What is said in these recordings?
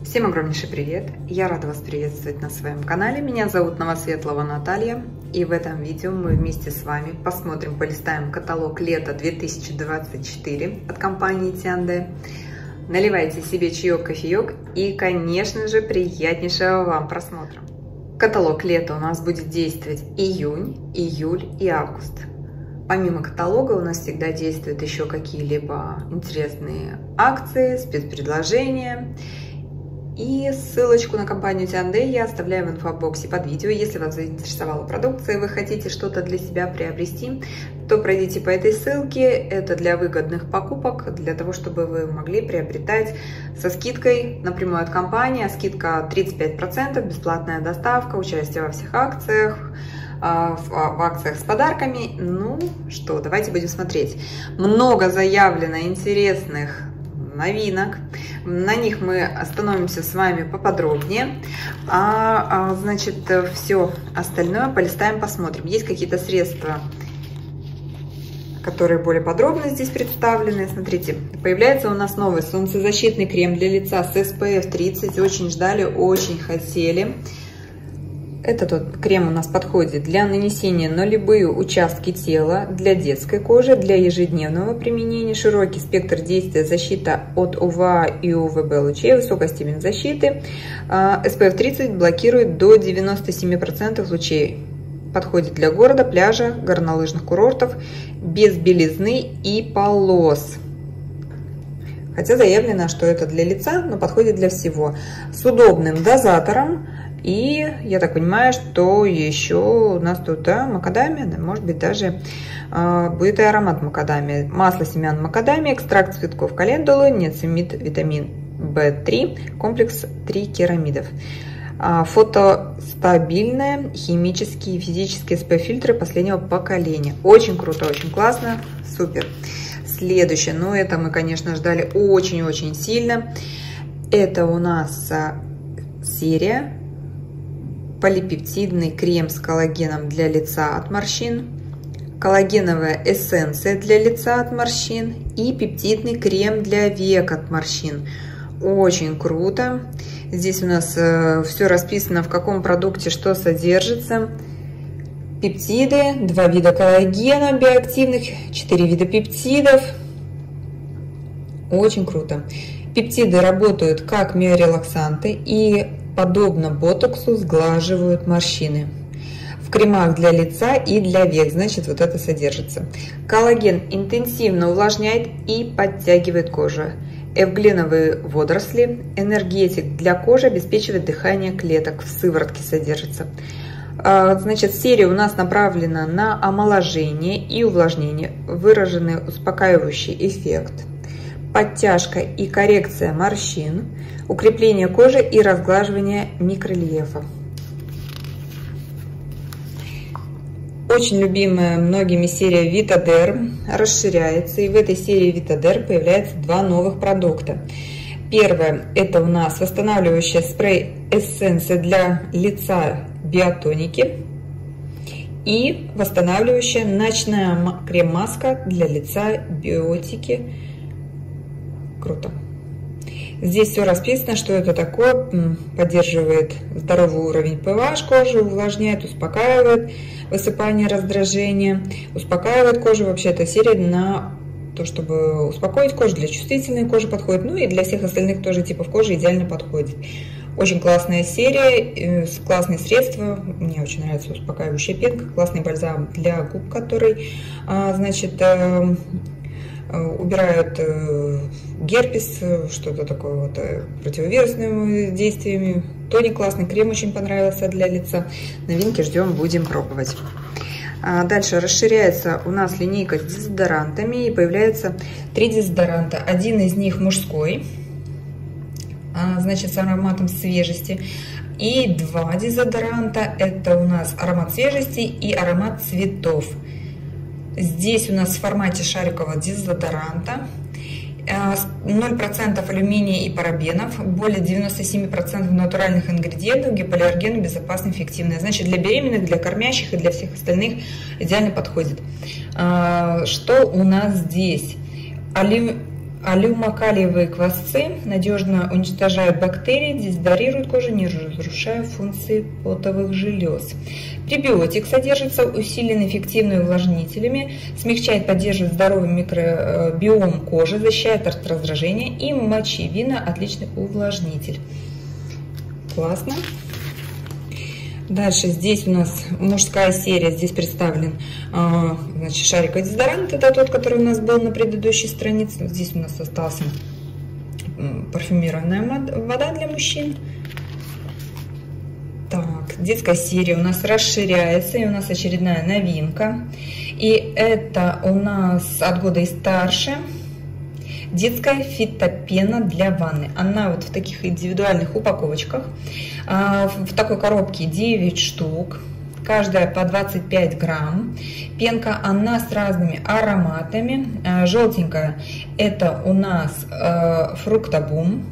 Всем огромнейший привет! Я рада вас приветствовать на своем канале. Меня зовут Новосветлова Наталья. И в этом видео мы вместе с вами посмотрим, полистаем каталог лета 2024 от компании Тианде. Наливайте себе чаек, кофеек и, конечно же, приятнейшего вам просмотра. Каталог лета у нас будет действовать июнь, июль и август. Помимо каталога у нас всегда действуют еще какие-либо интересные акции, спецпредложения. И ссылочку на компанию Тианде я оставляю в инфобоксе под видео. Если вас заинтересовала продукция и вы хотите что-то для себя приобрести, то пройдите по этой ссылке. Это для выгодных покупок, для того, чтобы вы могли приобретать со скидкой напрямую от компании. Скидка 35%, бесплатная доставка, участие во всех акциях, в акциях с подарками. Ну что, давайте будем смотреть. Много заявлено интересных новинок. На них мы остановимся с вами поподробнее. Значит, все остальное полистаем, посмотрим. Есть какие-то средства, которые более подробно здесь представлены. Смотрите, появляется у нас новый солнцезащитный крем для лица с SPF 30. Очень ждали, очень хотели. Этот крем у нас подходит для нанесения на любые участки тела, для детской кожи, для ежедневного применения. Широкий спектр действия, защита от УВА и УВБ лучей, высокая степень защиты. SPF 30 блокирует до 97% лучей. Подходит для города, пляжа, горнолыжных курортов, без белизны и полос. Хотя заявлено, что это для лица, но подходит для всего. С удобным дозатором. И я так понимаю, что еще у нас тут макадамия, может быть даже будет и аромат макадамия. Масло семян макадамия, экстракт цветков календулы, ниацинамид, витамин В3, комплекс 3 керамидов. Фотостабильные химические и физические SPF-фильтры последнего поколения. Очень круто, очень классно, супер. Следующее, ну это мы, конечно, ждали очень-очень сильно. Это у нас серия полипептидный крем с коллагеном для лица от морщин, коллагеновая эссенция для лица от морщин и пептидный крем для век от морщин. Очень круто. Здесь у нас все расписано, в каком продукте что содержится. Пептиды, 2 вида коллагена биоактивных, 4 вида пептидов. Очень круто. Пептиды работают как миорелаксанты и подобно ботоксу сглаживают морщины. В кремах для лица и для век, значит, вот это содержится. Коллаген интенсивно увлажняет и подтягивает кожу. Эвгленовые водоросли, энергетик для кожи, обеспечивает дыхание клеток, в сыворотке содержится. Значит, серия у нас направлена на омоложение и увлажнение, выраженный успокаивающий эффект, подтяжка и коррекция морщин, укрепление кожи и разглаживание микрорельефа. Очень любимая многими серия Vitaderm расширяется, и в этой серии Vitaderm появляется 2 новых продукта. Первое – это у нас восстанавливающая спрей эссенция для лица биотоники и восстанавливающая ночная крем-маска для лица биотики. Круто. Здесь все расписано, что это такое. Поддерживает здоровый уровень pH кожи, увлажняет, успокаивает высыпание, раздражение, успокаивает кожу. Вообще эта серия на то, чтобы успокоить кожу, для чувствительной кожи подходит, ну и для всех остальных тоже типов кожи идеально подходит. Очень классная серия, классные средства. Мне очень нравится успокаивающая пенка, классный бальзам для губ, который, значит, убирают герпес, что-то такое вот противовирусными действиями. Тоник классный, крем очень понравился для лица. Новинки ждем, будем пробовать. Дальше расширяется у нас линейка с дезодорантами и появляется 3 дезодоранта. Один из них мужской, значит, с ароматом свежести. И 2 дезодоранта, это у нас аромат свежести и аромат цветов. Здесь у нас в формате шарикового дезодоранта 0% алюминия и парабенов, более 97% натуральных ингредиентов, гипоаллергены, безопасны, эффективны. Значит, для беременных, для кормящих и для всех остальных идеально подходит. Что у нас здесь? Алюмокалиевые квасцы надежно уничтожают бактерии, дезодорируют кожу, не разрушая функции потовых желез. Пребиотик содержится усиленно эффективными увлажнителями, смягчает, поддерживает здоровый микробиом кожи, защищает от раздражения, и мочевина – отличный увлажнитель. Классно. Дальше здесь у нас мужская серия, здесь представлен значит, шариковый дезодорант, это тот, который у нас был на предыдущей странице. Здесь у нас остался парфюмированная вода для мужчин. Так, детская серия у нас расширяется, и у нас очередная новинка. И это у нас от года и старше. Детская фитопена для ванны. Она вот в таких индивидуальных упаковочках. В такой коробке 9 штук. Каждая по 25 грамм. Пенка, она с разными ароматами. Желтенькая это у нас фруктобум.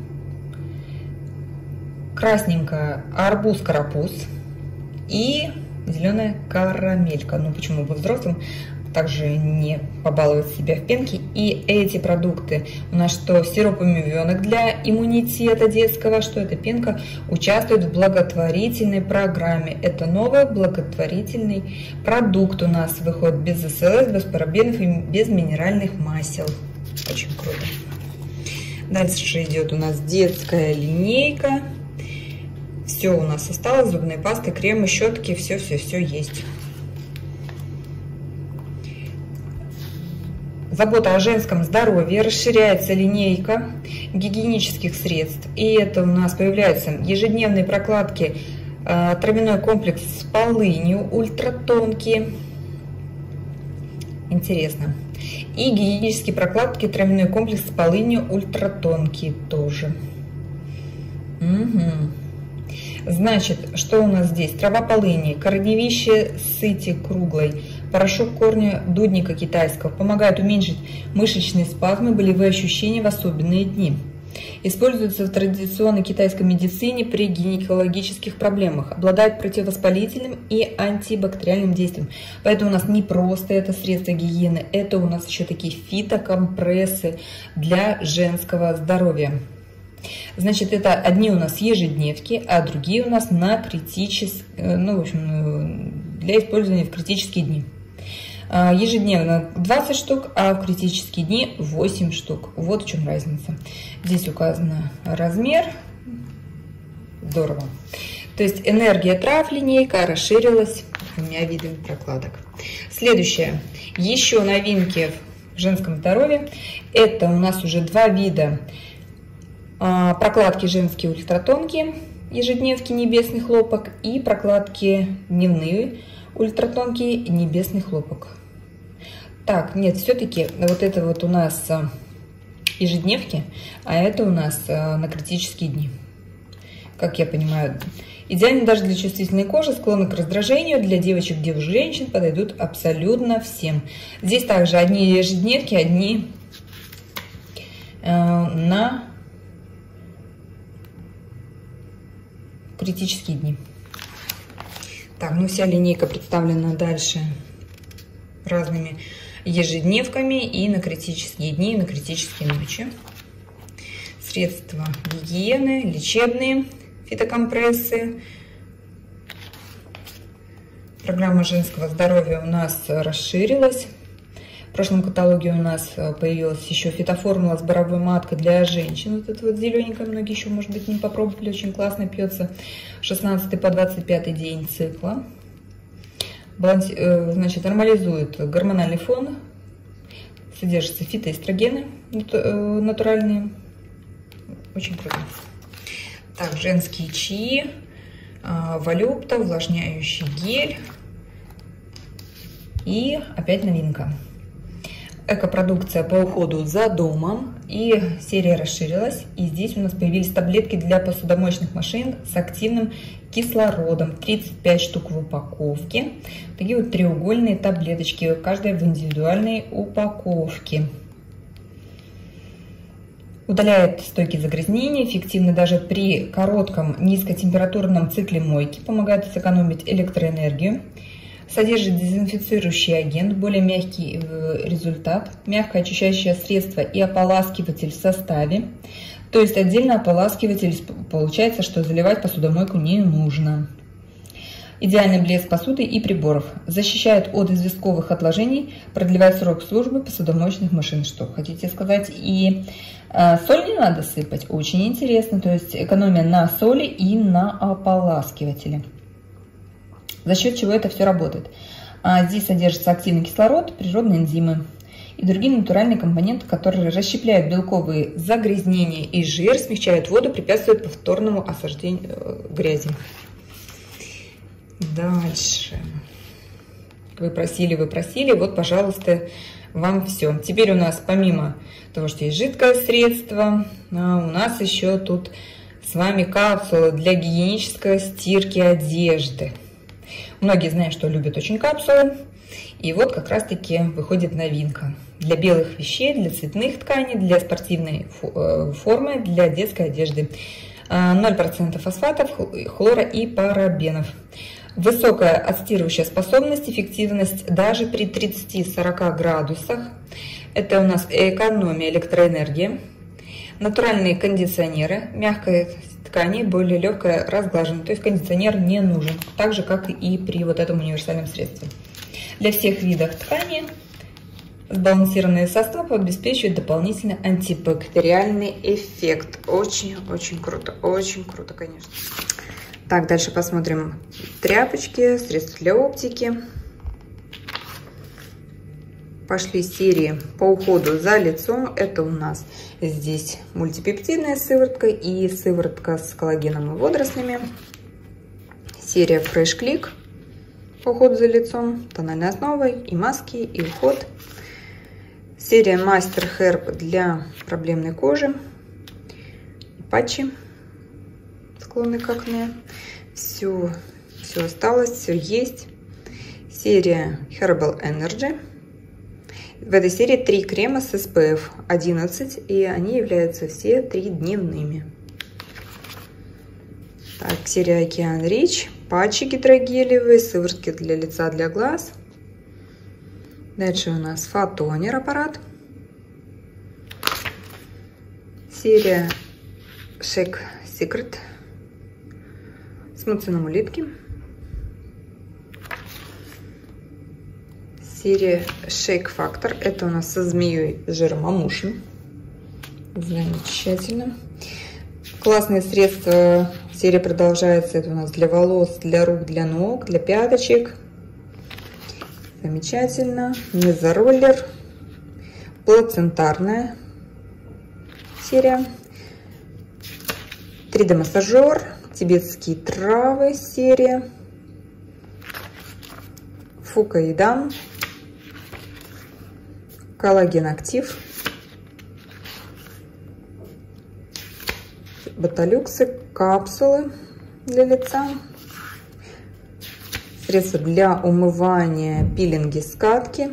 Красненькая арбуз-карапуз. И зеленая карамелька. Ну почему бы взрослым также не побаловать себя в пенке. И эти продукты у нас что сироп умивенок для иммунитета детского, что эта пенка участвует в благотворительной программе. Это новый благотворительный продукт у нас выходит без СЛС, без парабенов и без минеральных масел. Очень круто. Дальше идет у нас детская линейка. Все у нас осталось, зубные пасты, кремы, щетки, все есть. Забота о женском здоровье, расширяется линейка гигиенических средств. И это у нас появляются ежедневные прокладки, травяной комплекс с полынью, ультратонкие. Интересно. И гигиенические прокладки, травяной комплекс с полынью, ультратонкие тоже. Значит, что у нас здесь? Трава полыни, корневище сыти круглой, порошок корня дудника китайского. Помогает уменьшить мышечные спазмы, болевые ощущения в особенные дни. Используется в традиционной китайской медицине при гинекологических проблемах. Обладает противовоспалительным и антибактериальным действием. Поэтому у нас не просто это средство гигиены, это у нас еще такие фитокомпрессы для женского здоровья. Значит, это одни у нас ежедневки, а другие у нас на критические, в общем, для использования в критические дни. Ежедневно 20 штук, а в критические дни 8 штук. Вот в чем разница. Здесь указан размер. Здорово. То есть энергия трав линейка расширилась двумя видами прокладок. Следующее. Еще новинки в женском здоровье. Это у нас уже два вида. Прокладки женские ультратонкие, ежедневки небесный хлопок, и прокладки дневные ультратонкие небесный хлопок. Так, нет, все-таки вот это вот у нас ежедневки, а это у нас на критические дни. Как я понимаю, идеально даже для чувствительной кожи, склонной к раздражению, для девочек, девушек, женщин подойдут абсолютно всем. Здесь также одни ежедневки, одни на критические дни. Так, ну вся линейка представлена дальше разными ежедневками и на критические дни, и на критические ночи. Средства гигиены, лечебные, фитокомпрессы. Программа женского здоровья у нас расширилась. В прошлом каталоге у нас появилась еще фитоформула с боровой маткой для женщин. Вот это вот зелененькая, многие еще, может быть, не попробовали. Очень классно пьется 16 по 25 день цикла. Значит, нормализует гормональный фон. Содержатся фитоэстрогены натуральные. Очень круто. Так, женские чаи, волюпта, увлажняющий гель. И опять новинка. Экопродукция по уходу за домом. И серия расширилась. И здесь у нас появились таблетки для посудомоечных машин с активным кислородом. 35 штук в упаковке. Такие вот треугольные таблеточки. Каждая в индивидуальной упаковке. Удаляет стойкие загрязнения. Эффективно даже при коротком низкотемпературном цикле мойки. Помогает сэкономить электроэнергию. Содержит дезинфицирующий агент, более мягкий результат, мягкое очищающее средство и ополаскиватель в составе. То есть отдельно ополаскиватель, получается, что заливать посудомойку не нужно. Идеальный блеск посуды и приборов. Защищает от известковых отложений, продлевает срок службы посудомоечных машин. Что хотите сказать? И соль не надо сыпать. Очень интересно. То есть экономия на соли и на ополаскивателе. За счет чего это все работает? Здесь содержится активный кислород, природные энзимы и другие натуральные компоненты, которые расщепляют белковые загрязнения и жир, смягчают воду, препятствуют повторному осаждению грязи. Дальше. Вы просили, вот, пожалуйста, вам все. Теперь у нас, помимо того, что есть жидкое средство, у нас еще тут с вами капсулы для гигиенической стирки одежды. Многие знают, что любят очень капсулы. И вот как раз-таки выходит новинка. Для белых вещей, для цветных тканей, для спортивной формы, для детской одежды. 0% фосфатов, хлора и парабенов. Высокая отстирывающая способность, эффективность даже при 30-40 градусах. Это у нас экономия электроэнергии. Натуральные кондиционеры, мягкая ткани, более легкое разглаживание. То есть кондиционер не нужен, так же как и при вот этом универсальном средстве. Для всех видов ткани сбалансированный состав обеспечивает дополнительный антибактериальный эффект. Очень круто, конечно. Так, дальше посмотрим тряпочки, средства для оптики. Пошли серии по уходу за лицом. Это у нас здесь мультипептидная сыворотка и сыворотка с коллагеном и водорослями. Серия Fresh Click по уходу за лицом, тональной основой и маски, и уход. Серия Master Herb для проблемной кожи. И патчи, склонны к акне. Все осталось, все есть. Серия Herbal Energy. В этой серии 3 крема с SPF 11, и они являются все 3-дневными. Так, серия Океан Рич, патчи гидрогелевые, сыворотки для лица, для глаз. Дальше у нас фотонер аппарат. Серия Shake Secret с муцином улитки. Серия Shake Factor. Это у нас со змеей жиром амушин. Замечательно. Классные средства. Серия продолжается. Это у нас для волос, для рук, для ног, для пяточек. Замечательно. Мезороллер. Плацентарная серия. 3D-массажер. Тибетские травы серия. Фукаидан. Коллаген актив. Ботолюксы, капсулы для лица. Средства для умывания, пилинги, скатки.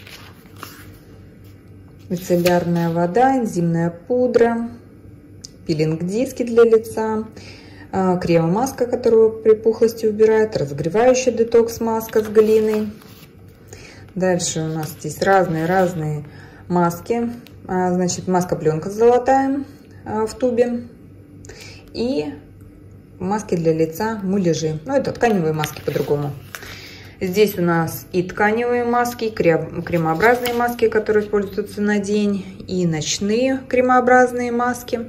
Мицеллярная вода, энзимная пудра. Пилинг-диски для лица. Крема-маска, которую при пухлости убирает. Разогревающая детокс-маска с глиной. Дальше у нас здесь разные маски. Значит, маска-пленка золотая в тубе. И маски для лица муляжи. Ну, это тканевые маски по-другому. Здесь у нас и тканевые маски, и кремообразные маски, которые используются на день. И ночные кремообразные маски.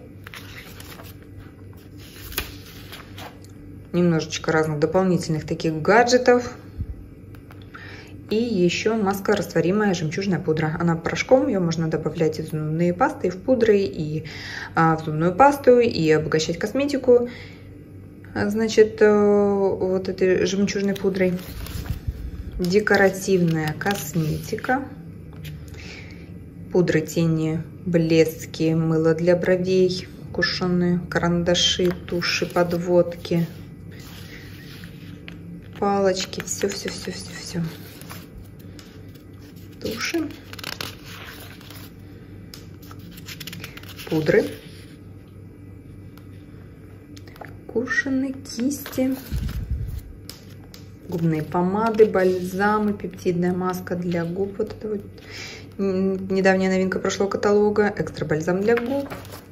Немножечко разных дополнительных таких гаджетов. И еще маска растворимая жемчужная пудра. Она порошком, ее можно добавлять в зубные пасты, в пудры, и в зубную пасту, и обогащать косметику. Значит, вот этой жемчужной пудрой. Декоративная косметика. Пудры, тени, блески, мыло для бровей, кушеные, карандаши, туши, подводки, палочки, все. Туши, пудры, кушаны, кисти, Губные помады, бальзамы, пептидная маска для губ. Вот это вот недавняя новинка прошлого каталога. Экстра бальзам для губ.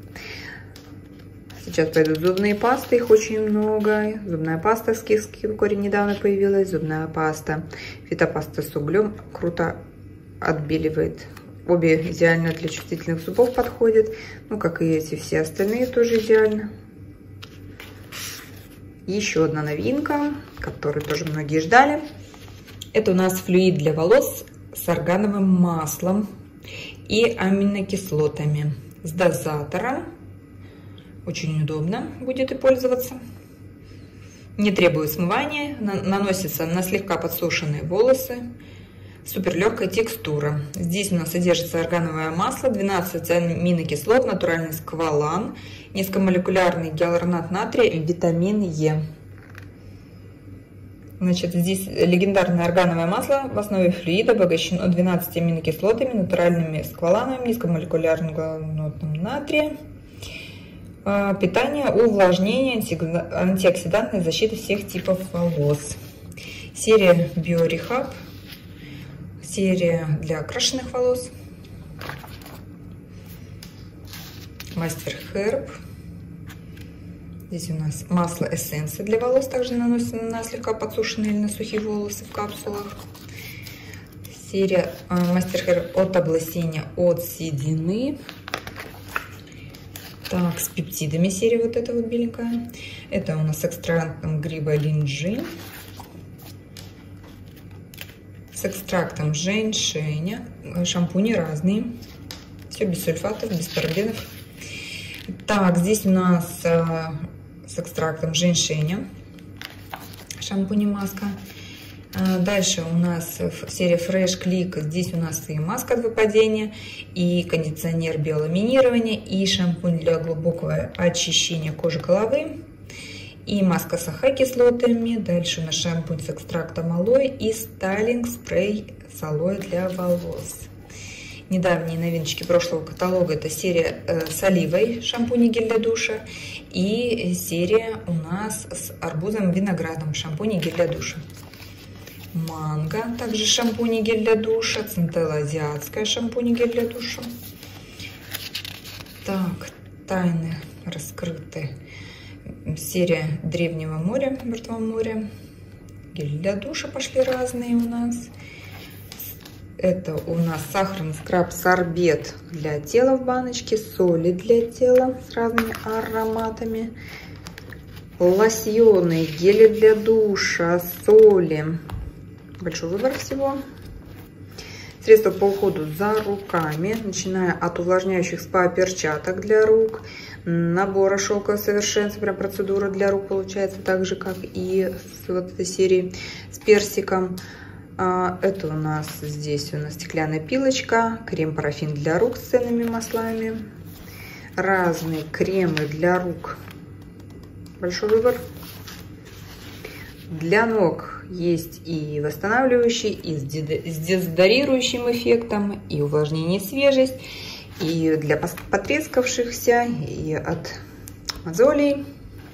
Сейчас пойдут зубные пасты, их очень много. Зубная паста с киевским корень недавно появилась. Зубная паста, фитопаста с углем. Круто отбеливает. Обе идеально для чувствительных зубов подходят. Ну, как и эти все остальные, тоже идеально. Еще одна новинка, которую тоже многие ждали. Это у нас флюид для волос с органовым маслом и аминокислотами. С дозатором. Очень удобно будет и пользоваться. Не требует смывания. Наносится на слегка подсушенные волосы. Супер легкая текстура. Здесь у нас содержится органовое масло, 12 аминокислот, натуральный сквалан, низкомолекулярный гиалуронат натрия и витамин Е. Значит, здесь легендарное органовое масло в основе флюида обогащено 12 аминокислотами, натуральными скваланом, низкомолекулярным гиалуронатом натрия. Питание, увлажнение, антиоксидантная защита всех типов волос. Серия BioRehab. Серия для окрашенных волос. Мастер Herb. Здесь у нас масло эссенция для волос. Также наносится на слегка подсушенные или на сухие волосы в капсулах. Серия Мастер Herb от облысения, от седины. Так, с пептидами серия вот эта вот беленькая. Это у нас с экстрактом гриба линджи. С экстрактом женьшеня. Шампуни разные. Все без сульфатов, без парабенов. Так, здесь у нас с экстрактом женьшеня. Шампунь и маска. Дальше у нас серия Fresh Click. Здесь у нас и маска от выпадения, и кондиционер биоламинирования, и шампунь для глубокого очищения кожи головы. И маска с АХ-кислотами. Дальше у нас шампунь с экстрактом алоэ и стайлинг спрей с алоэ для волос. Недавние новиночки прошлого каталога — это серия с оливой, шампунь и гель для душа. И серия у нас с арбузом и виноградом, шампунь и гель для душа. Манго, также шампунь и гель для душа. Центелла азиатская, шампунь и гель для душа. Так, тайны раскрыты. Серия Древнего моря, Мертвого моря. Гель для душа пошли разные у нас. Это у нас сахарный скраб-сорбет для тела в баночке. Соли для тела с разными ароматами. Лосьоны, гели для душа, соли. Большой выбор всего. Средства по уходу за руками, начиная от увлажняющих спа-перчаток для рук, набора шелкового совершенства, прям процедура для рук получается, так же как и с вот этой серии с персиком. Это у нас здесь стеклянная пилочка, крем-парафин для рук с ценными маслами, разные кремы для рук, большой выбор. Для ног есть и восстанавливающий, и с дезодорирующим эффектом, и увлажнение, свежесть, и для потрескавшихся, и от мозолей.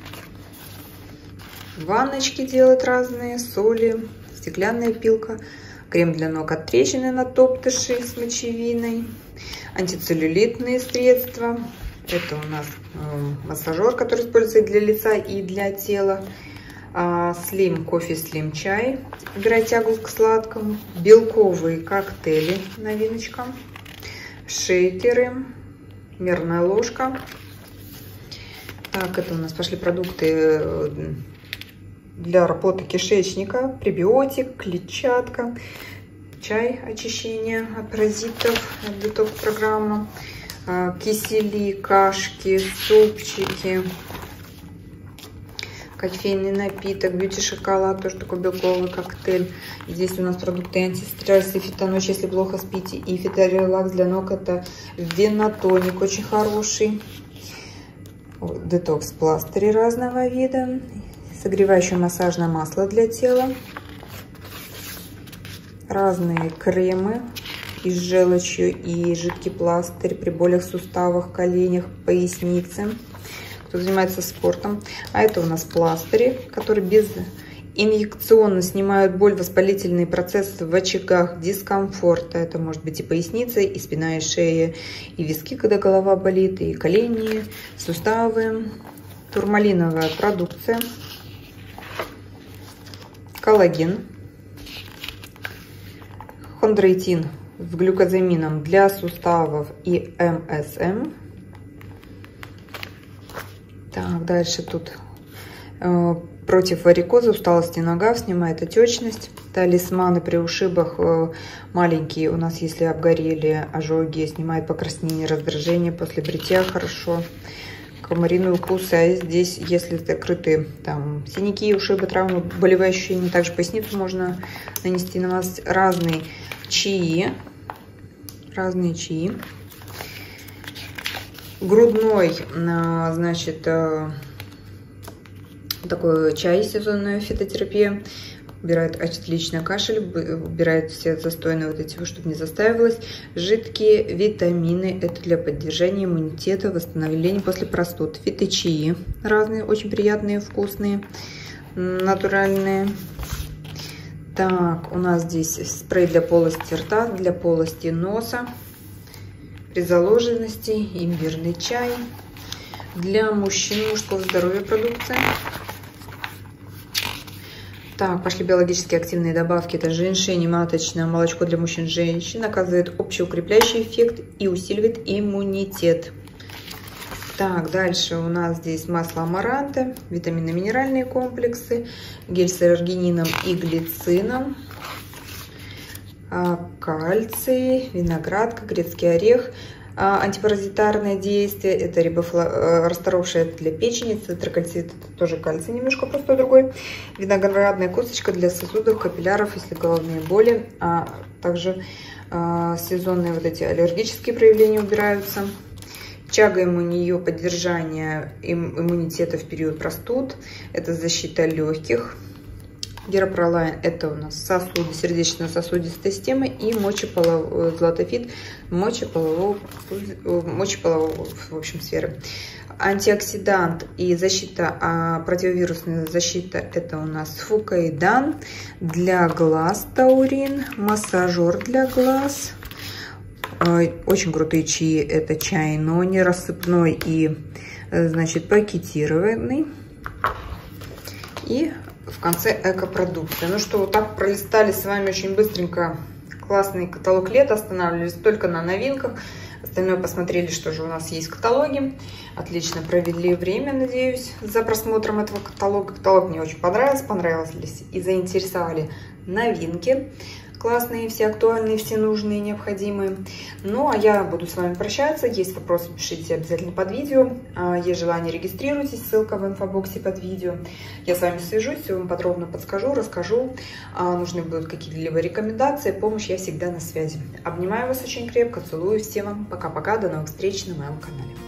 Ванночки делают разные, соли, стеклянная пилка, крем для ног от трещины на топтыши с мочевиной, антицеллюлитные средства. Это у нас массажер, который используется и для лица, и для тела. Слим кофе, слим чай, убирать тягу к сладкому. Белковые коктейли, новиночка. Шейкеры, мерная ложка. Так, это у нас пошли продукты для работы кишечника. Пребиотик, клетчатка, чай, очищение от паразитов, детокс-программа. Кисели, кашки, супчики. Кофейный напиток, бьюти-шоколад, тоже такой белковый коктейль. Здесь у нас продукты антистресс и фитоночь, если плохо спите. И фиторелакс для ног, это венотоник, очень хороший. Детокс пластыри разного вида. Согревающее массажное масло для тела. Разные кремы и с желчью, и жидкий пластырь при болях в суставах, коленях, пояснице. Кто занимается спортом. А это у нас пластыри, которые без инъекционно снимают боль, воспалительные процессы в очагах дискомфорта. Это может быть и поясница, и спина, и шея, и виски, когда голова болит, и колени, суставы. Турмалиновая продукция. Коллаген. Хондроитин с глюкозамином для суставов и МСМ. Так, дальше тут против варикоза, усталости нога, снимает отечность. Талисманы при ушибах маленькие у нас, если обгорели, ожоги, снимает покраснение, раздражение после бритья хорошо. Комариные укусы, а здесь, если закрыты там синяки, ушибы, травмы, болевые ощущения, также поясницу можно нанести на вас. Разные чаи, грудной, значит, такой чай, сезонная фитотерапия, убирает отлично кашель, убирает все застойные вот эти, чтобы не застаивалось. Жидкие витамины, это для поддержания иммунитета, восстановления после простуд. Фиточаи разные, очень приятные, вкусные, натуральные. Так, у нас здесь спрей для полости рта, для полости носа, при заложенности, имбирный чай. Для мужчин мужского здоровья продукция. Так, пошли биологически активные добавки. Это женьшень и маточное молочко для мужчин и женщин. Оказывает общеукрепляющий эффект и усиливает иммунитет. Так, дальше у нас здесь масло амаранта, витаминно-минеральные комплексы, гель с аргинином и глицином, кальций, виноградка, грецкий орех. Антипаразитарное действие, это расторовшее для печени, цитрокальцит, это тоже кальций, немножко просто другой. Виноградная косточка для сосудов, капилляров, если головные боли, а также сезонные вот эти аллергические проявления убираются. Чага у нее поддержание иммунитета в период простуд, это защита легких. Герапролайн — это у нас сосуды, сердечно-сосудистой системы, и златофит мочеполового, в общем, сферы. Антиоксидант и защита, противовирусная защита — это у нас фукаидан. Для глаз таурин, массажер для глаз. Очень крутые чаи — это чай нони, рассыпной и, значит, пакетированный. И в конце экопродукция. Ну что, вот так пролистали с вами очень быстренько классный каталог лета, останавливались только на новинках. Остальное посмотрели, что же у нас есть в каталоге. Отлично провели время, надеюсь, за просмотром этого каталога. Каталог мне очень понравились и заинтересовали новинки. Классные, все актуальные, все нужные, необходимые. Ну, а я буду с вами прощаться. Есть вопросы, пишите обязательно под видео. Есть желание, регистрируйтесь. Ссылка в инфобоксе под видео. Я с вами свяжусь, все вам подробно подскажу, расскажу. Нужны будут какие-либо рекомендации, помощь, я всегда на связи. Обнимаю вас очень крепко, целую. Всем вам пока-пока, до новых встреч на моем канале.